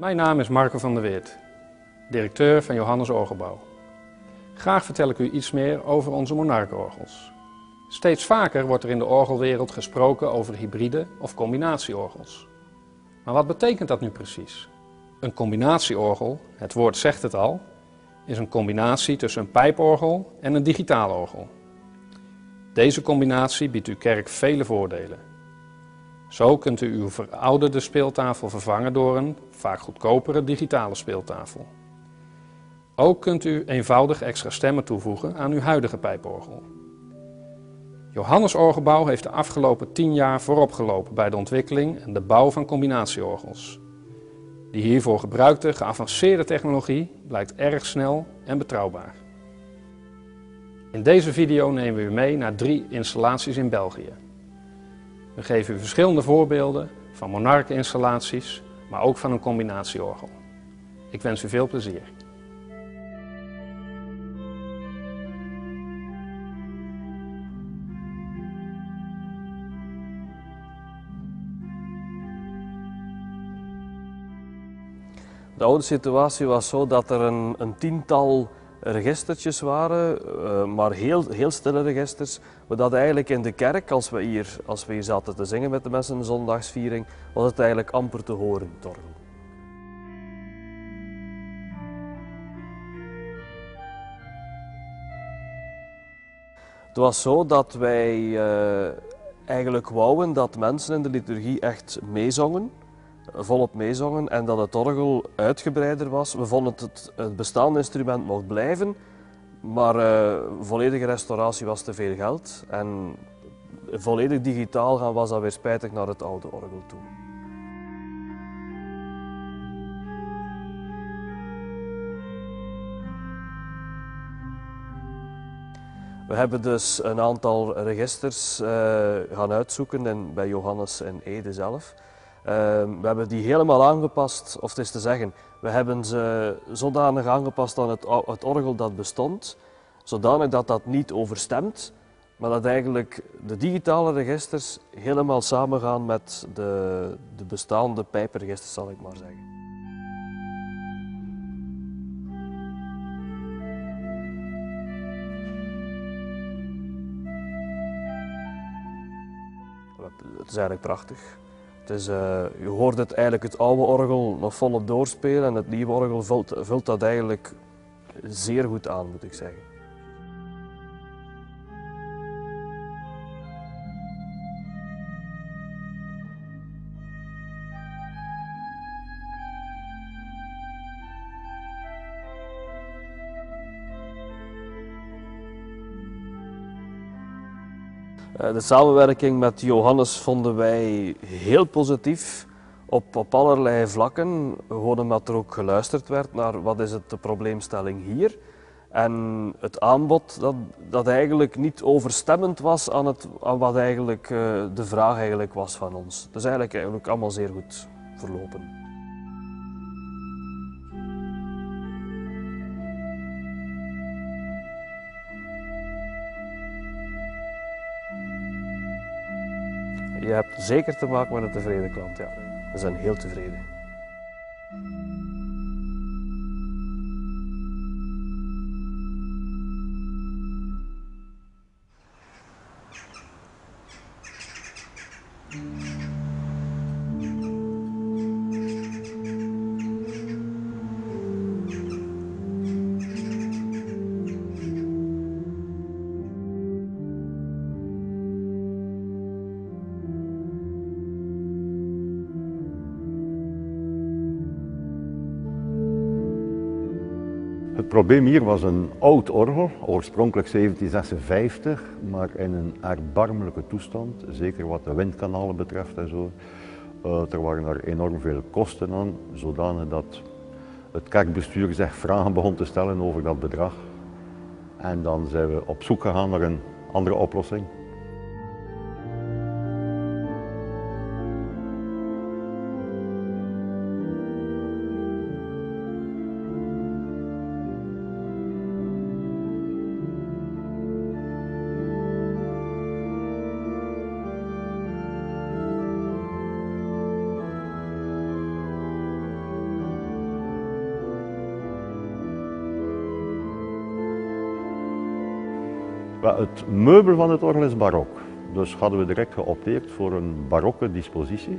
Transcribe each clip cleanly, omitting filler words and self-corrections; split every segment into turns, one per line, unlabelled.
Mijn naam is Marco van der Weert, directeur van Johannes Orgelbouw. Graag vertel ik u iets meer over onze monarchenorgels. Steeds vaker wordt er in de orgelwereld gesproken over hybride of combinatieorgels. Maar wat betekent dat nu precies? Een combinatieorgel, het woord zegt het al, is een combinatie tussen een pijporgel en een digitaal orgel. Deze combinatie biedt uw kerk vele voordelen. Zo kunt u uw verouderde speeltafel vervangen door een, vaak goedkopere, digitale speeltafel. Ook kunt u eenvoudig extra stemmen toevoegen aan uw huidige pijporgel. Johannes Orgelbouw heeft de afgelopen 10 jaar voorop gelopen bij de ontwikkeling en de bouw van combinatieorgels. De hiervoor gebruikte geavanceerde technologie blijkt erg snel en betrouwbaar. In deze video nemen we u mee naar 3 installaties in België. We geven u verschillende voorbeelden van monarcheninstallaties, maar ook van een combinatieorgel. Ik wens u veel plezier.
De oude situatie was zo dat er een tiental registertjes waren, maar heel stille registers. Maar dat eigenlijk in de kerk, als we hier zaten te zingen met de mensen in de zondagsviering, was het eigenlijk amper te horen, het orgel. Het was zo dat wij eigenlijk wouden dat mensen in de liturgie echt meezongen. Volop meezongen en dat het orgel uitgebreider was. We vonden het bestaande instrument mocht blijven, maar volledige restauratie was te veel geld. En volledig digitaal gaan was dan weer spijtig naar het oude orgel toe. We hebben dus een aantal registers gaan uitzoeken bij Johannes en Ede zelf. We hebben die helemaal aangepast, of het is te zeggen, we hebben ze zodanig aangepast aan het orgel dat bestond, zodanig dat dat niet overstemt, maar dat eigenlijk de digitale registers helemaal samengaan met de bestaande pijpenregisters, zal ik maar zeggen. Het is eigenlijk prachtig. Je hoort eigenlijk het oude orgel nog volop doorspelen en het nieuwe orgel vult dat eigenlijk zeer goed aan, moet ik zeggen. De samenwerking met Johannes vonden wij heel positief op allerlei vlakken. Gewoon omdat er ook geluisterd werd naar wat is de probleemstelling hier. En het aanbod dat eigenlijk niet overstemmend was aan wat eigenlijk de vraag eigenlijk was van ons. Het is eigenlijk allemaal zeer goed verlopen. Je hebt zeker te maken met een tevreden klant, ja. We zijn heel tevreden.
Het probleem hier was een oud orgel, oorspronkelijk 1756, maar in een erbarmelijke toestand, zeker wat de windkanalen betreft en zo. Er waren er enorm veel kosten aan, zodanig dat het kerkbestuur zich vragen begon te stellen over dat bedrag. En dan zijn we op zoek gegaan naar een andere oplossing. Wel, het meubel van het orgel is barok. Dus hadden we direct geopteerd voor een barokke dispositie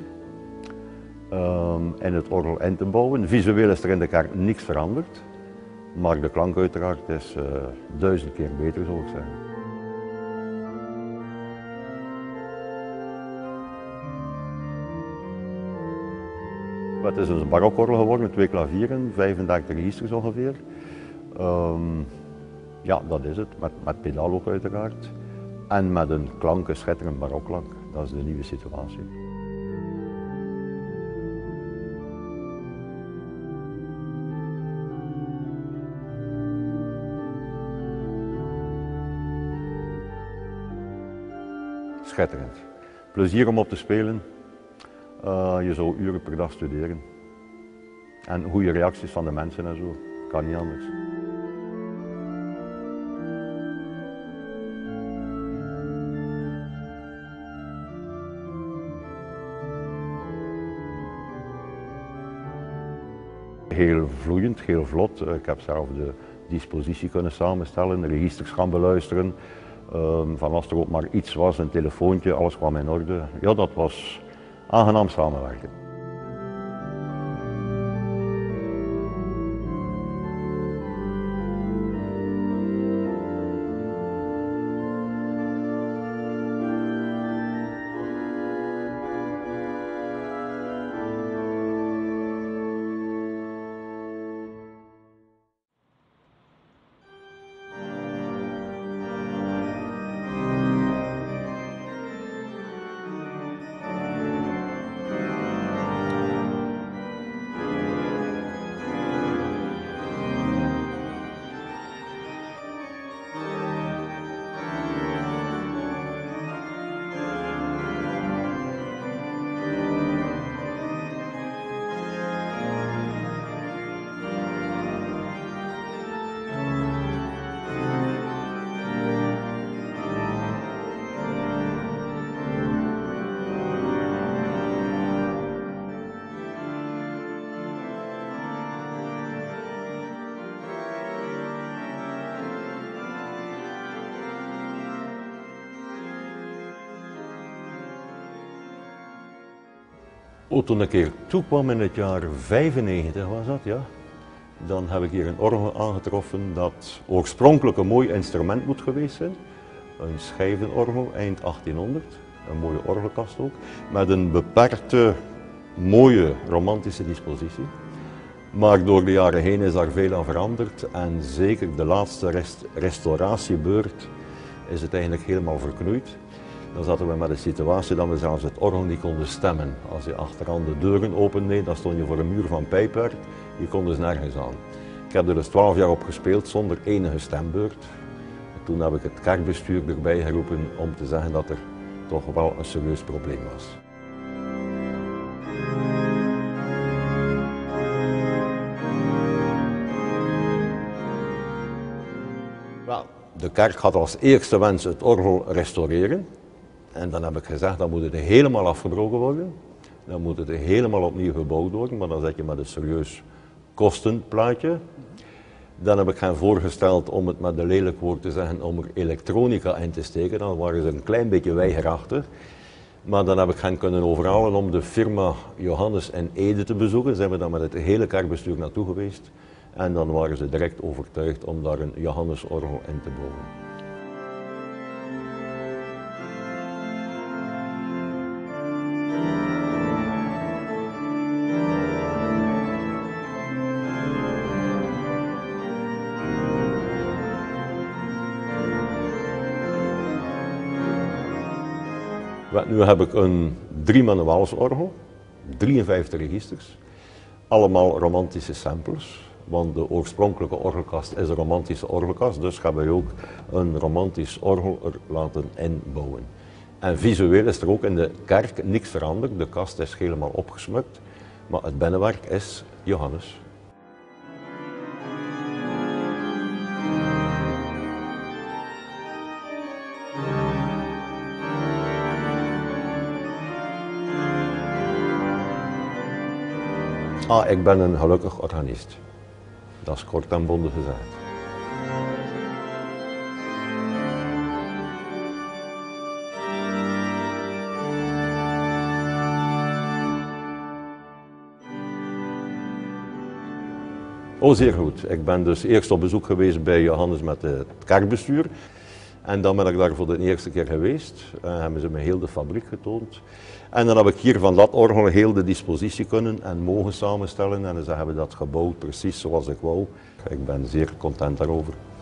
in het orgel in te bouwen. Visueel is er in de kerk niks veranderd, maar de klank uiteraard is 1000 keer beter, zou ik zeggen. Het is een barokorgel geworden, 2 klavieren, 35 registers ongeveer. Ja, dat is het, met pedaal ook uiteraard. En met een klank, een schitterend barokklank. Dat is de nieuwe situatie. Schitterend. Plezier om op te spelen. Je zou uren per dag studeren. En goede reacties van de mensen en zo. Kan niet anders. Heel vloeiend, heel vlot. Ik heb zelf de dispositie kunnen samenstellen, de registers gaan beluisteren. Van als er ook maar iets was, een telefoontje, alles kwam in orde. Ja, dat was aangenaam samenwerken. Toen ik hier toekwam in het jaar 95 was dat, ja. Dan heb ik hier een orgel aangetroffen dat oorspronkelijk een mooi instrument moet geweest zijn. Een schijvenorgel, eind 1800, een mooie orgelkast ook. Met een beperkte, mooie, romantische dispositie. Maar door de jaren heen is daar veel aan veranderd en zeker de laatste restauratiebeurt is het eigenlijk helemaal verknoeid. Dan zaten we met de situatie dat we zelfs het orgel niet konden stemmen. Als je achteraan de deuren opendeed, dan stond je voor een muur van pijpwerk. Je kon dus nergens aan. Ik heb er dus 12 jaar op gespeeld zonder enige stembeurt. Toen heb ik het kerkbestuur erbij geroepen om te zeggen dat er toch wel een serieus probleem was. De kerk had als eerste wens het orgel restaureren. En dan heb ik gezegd, dan moet het helemaal afgebroken worden. Dan moet het helemaal opnieuw gebouwd worden, maar dan zet je met een serieus kostenplaatje. Dan heb ik hen voorgesteld om het met een lelijk woord te zeggen, om er elektronica in te steken. Dan waren ze een klein beetje weigerachtig. Maar dan heb ik hen kunnen overhalen om de firma Johannes en Ede te bezoeken. Zijn we dan met het hele kerkbestuur naartoe geweest. En dan waren ze direct overtuigd om daar een Johannesorgel in te bouwen. Nu heb ik een 3-manuaalsorgel, 53 registers, allemaal romantische samples. Want de oorspronkelijke orgelkast is een romantische orgelkast, dus gaan wij ook een romantisch orgel er laten inbouwen. En visueel is er ook in de kerk niks veranderd, de kast is helemaal opgesmukt, maar het binnenwerk is Johannes. Ik ben een gelukkig organist. Dat is kort en bondig gezegd. Oh, zeer goed. Ik ben dus eerst op bezoek geweest bij Johannes met het kerkbestuur. En dan ben ik daar voor de eerste keer geweest. Hebben ze me heel de fabriek getoond. En dan heb ik hier van dat orgel heel de dispositie kunnen en mogen samenstellen. En ze hebben dat gebouwd precies zoals ik wou. Ik ben zeer content daarover.